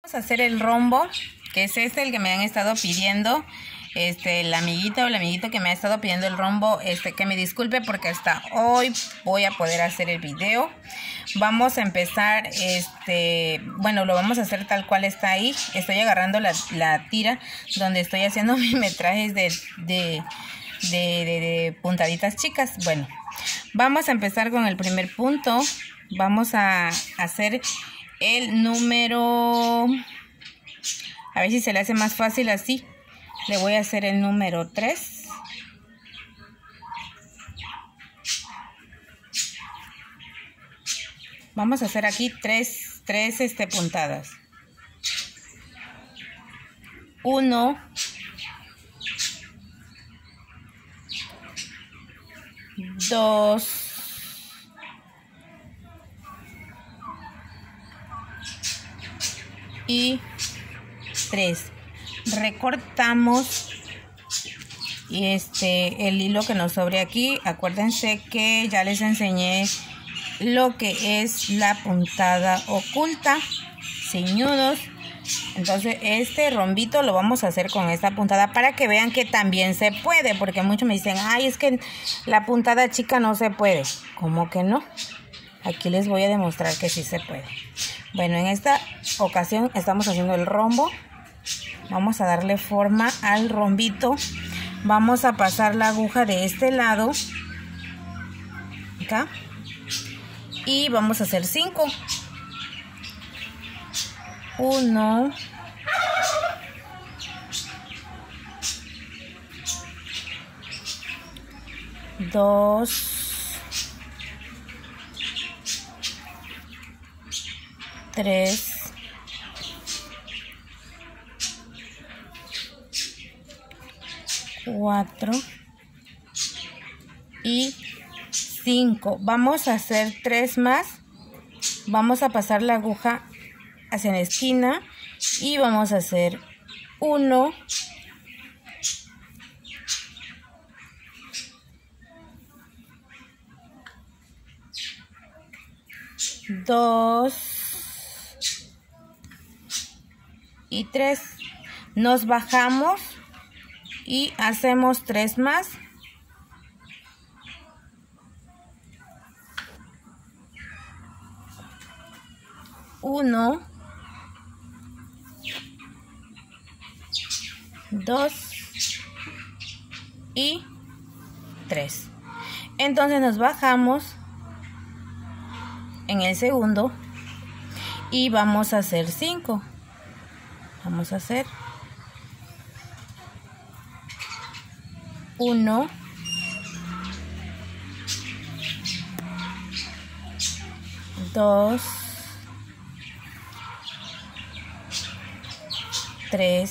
Vamos a hacer el rombo, que es el que me han estado pidiendo. La amiguita o el amiguito que me ha estado pidiendo el rombo, que me disculpe porque hasta hoy voy a poder hacer el video. Vamos a empezar, bueno, lo vamos a hacer tal cual está ahí. Estoy agarrando la tira donde estoy haciendo mis metrajes de puntaditas chicas. Bueno, vamos a empezar con el primer punto. Vamos a hacer el número, a ver si se le hace más fácil así. Le voy a hacer el número 3. Vamos a hacer aquí tres puntadas. 1, 2, 3. Recortamos y el hilo que nos sobre aquí. Acuérdense que ya les enseñé lo que es la puntada oculta sin nudos. Entonces este rombito lo vamos a hacer con esta puntada para que vean que también se puede, porque muchos me dicen, ay, es que la puntada chica no se puede. ¿Cómo que no? Aquí les voy a demostrar que sí se puede. Bueno, en esta ocasión estamos haciendo el rombo. Vamos a darle forma al rombito. Vamos a pasar la aguja de este lado, acá, y vamos a hacer 5. 1, 2, 3, 4 y 5. Vamos a hacer 3 más. Vamos a pasar la aguja hacia la esquina y vamos a hacer 1, 2 y 3. Nos bajamos y hacemos 3 más. 1, 2 y 3. Entonces nos bajamos en el segundo y vamos a hacer 5. Vamos a hacer 1, 2, 3,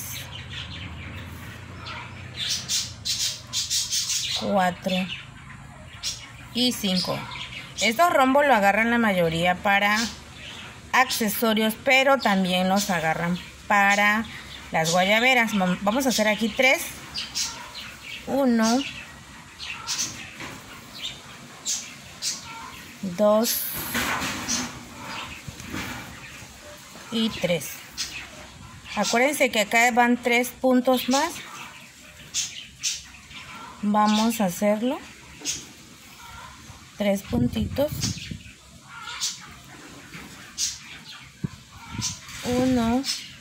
4 y 5. Estos rombos lo agarran la mayoría para accesorios, pero también los agarran para las guayaberas. Vamos a hacer aquí 3. 1, 2 y 3. Acuérdense que acá van 3 puntos más. Vamos a hacerlo 3 puntitos. 1,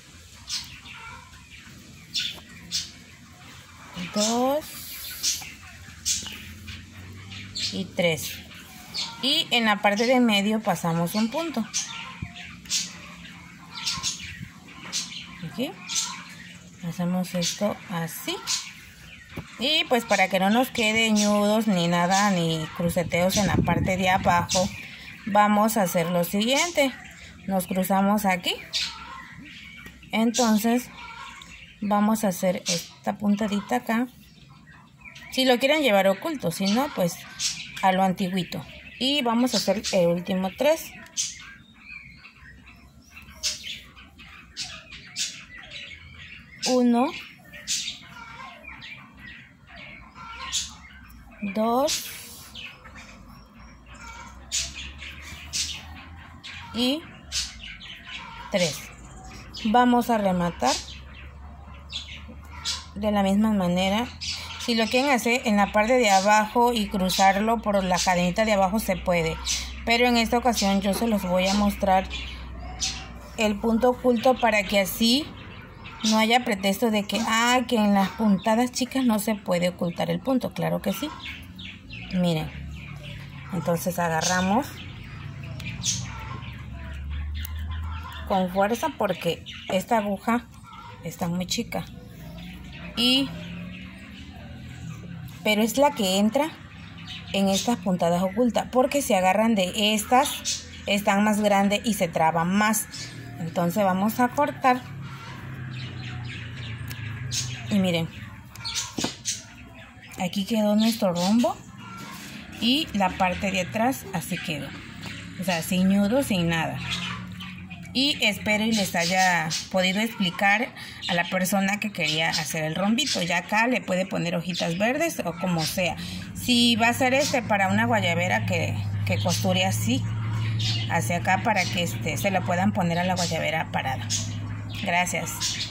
2 y 3. Y en la parte de medio pasamos un punto. Aquí hacemos esto así. Y pues para que no nos quede ñudos ni nada, ni cruceteos en la parte de abajo, vamos a hacer lo siguiente. Nos cruzamos aquí. Entonces vamos a hacer esta puntadita acá. Si lo quieren llevar oculto, si no, pues a lo antiguito. Y vamos a hacer el último 3. 1, 2 y 3. vamos a rematar de la misma manera. Si lo quieren hacer en la parte de abajo y cruzarlo por la cadenita de abajo, se puede, pero en esta ocasión yo se los voy a mostrar el punto oculto para que así no haya pretexto de que que en las puntadas chicas no se puede ocultar el punto. Claro que sí. Miren, entonces agarramos con fuerza porque esta aguja está muy chica, pero es la que entra en estas puntadas ocultas, porque si agarran de estas, están más grandes y se traban más. Entonces vamos a cortar y miren, aquí quedó nuestro rombo y la parte de atrás así quedó, o sea, sin nudo, sin nada. Y espero y les haya podido explicar a la persona que quería hacer el rombito. Ya acá le puede poner hojitas verdes o como sea. Si va a ser para una guayabera, que costure así, hacia acá, para que se lo puedan poner a la guayabera parada. Gracias.